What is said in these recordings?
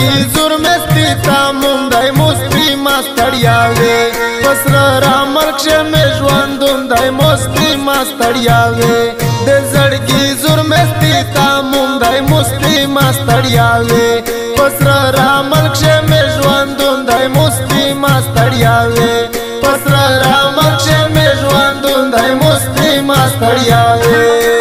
زړګي زور مستی تاموم دای مستی ماستړیاوي پسر را ملک شه مې ژوندون دای مستی ماستړیاوي د زړګي زور مستی تاموم دای مستی ماستړیاوي پسر را ملک شه مې ژوندون دای مستی ماستړیاوي پسر را ملک شه مې ژوندون دای مستی ماستړیاوي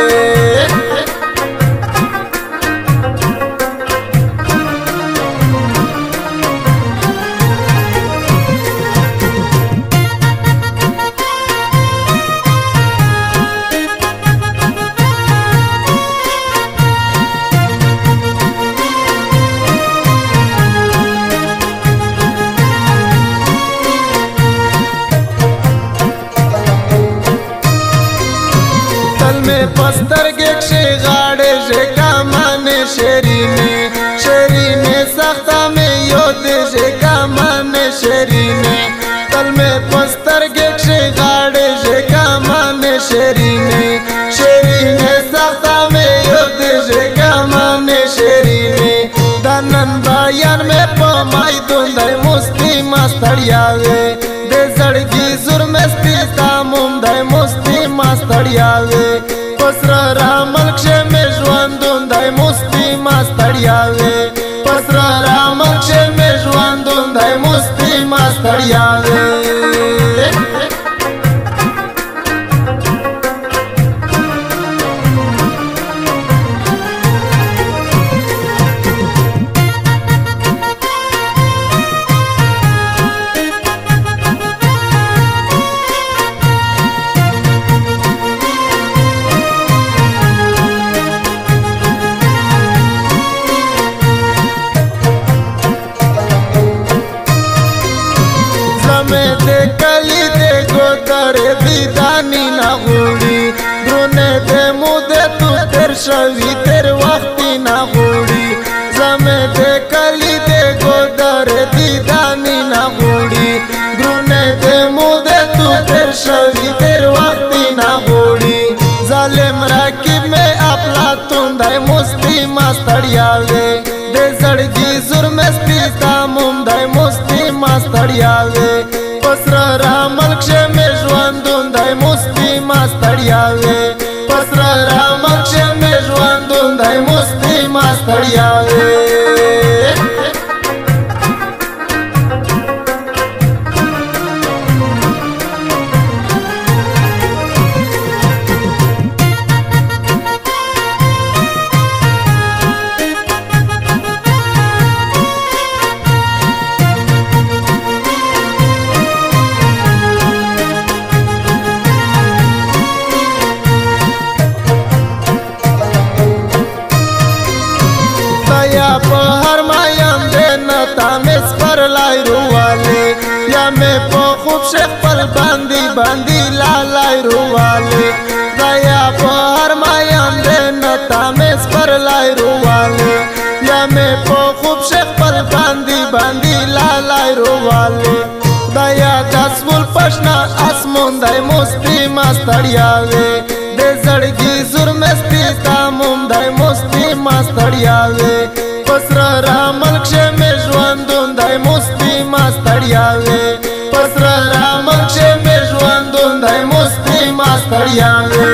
پستر گکشی غاڑے جکا مانے شیرینے شیرینے سختا میں یود جکا مانے شیرینے تل میں پستر گکشی غاڑے جکا مانے شیرینے شیرینے سختا میں یود جکا مانے شیرینے دانن بایان میں پمائی دوندائی مستی ماستڑیاوے دے زڑگی زور مستی تاموم دائی مستی ماستڑیاوے پسر را ملک شه مې ژوندون دای مستی ماستړیاوي پسر را ملک شه مې ژوندون دای مستی ماستړیاوي दे कली दे गोदरे दीदानी ना गुड़ी द्रोने दे मुदे तू तेर शवी तेर वक्ती ना गुड़ी जमे दे कली दे गोदरे दीदानी ना गुड़ी द्रोने दे मुदे तू तेर शवी तेर वक्ती ना गुड़ी जालिम राकिब में अपला तुंदाई मुस्ती मास्तड़ियावे दे जड़गी जुर मस्ती तामुम दाई मुस्ती मास्तड़ियावे पसर را ملک شه مې ژوندون دای مستی ماستړیاوي پسر را ملک شه مې ژوندون دای مستی ماستړیاوي हर मायाम दे नता में पर लाई रुवाले या मैं पो खूब शेख पर बांदी बांदी लाई रुवाले दया पो हर मायाम दे नता में पर लाई रुवाले या मैं पो खूब शेख पर बांदी बांदी लाई रुवाले दया दसमुल पशना आसमों दाई मुस्ती मास्तड़ियावे दे जड़गी जुर मस्ती तामुम दाई मुस्ती मास्तड़ियावे पसर را ملک شه مې ژوندون دای مستی ماستړیاوي پسر را ملک شه مې ژوندون دای مستی ماستړیاوي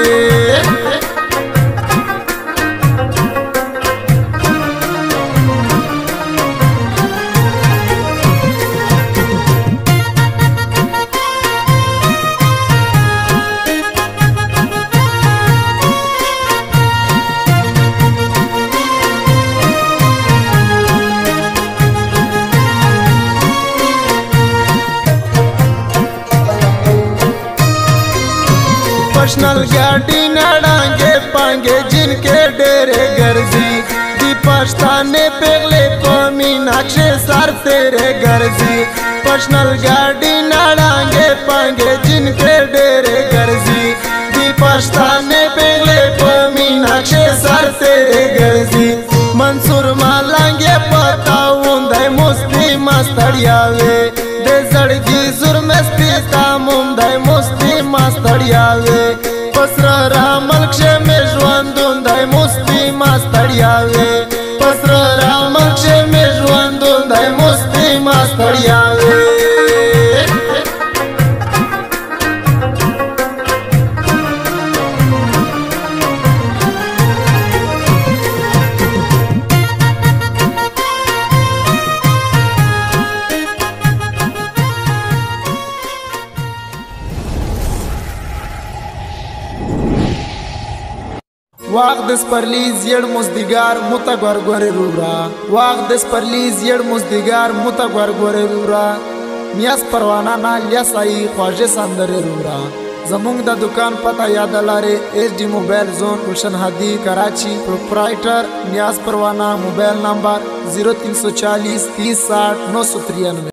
पर्सनल गाड़ी नाड़ांगे पांगे जिनके डेरे गर्जी दी पछताने पेगले कमी नक्शे सर तेरे गर्जी पर्सनल गाड़ी नाड़ांगे पांगे जिनके डेरे गर्जी दी पछताने पेगले कमी नक्शे सर तेरे गर्जी मंसूर मालांगे पताऊं दाई मुस्ती मास्तड़ियावे दे जड़गी जुर मस्ती तामुम दाई मुस्ती मास्तड़ियावे पसर را ملک شه مې ژوندون دای مستی ماستړیاوي پسر را ملک شه مې واق دس پرلیز ید مزدگار متا گورگور رورا واق دس پرلیز ید مزدگار متا گورگور رورا میاس پروانه نا لیاسای خواجه سندر رورا زمونږ د دکان پته یاد لاره ایچ ڈی موبایل زون گلشن هادی کراچی پروپرائٹر نیاز پروانہ موبایل نمبر 0340 30 60 993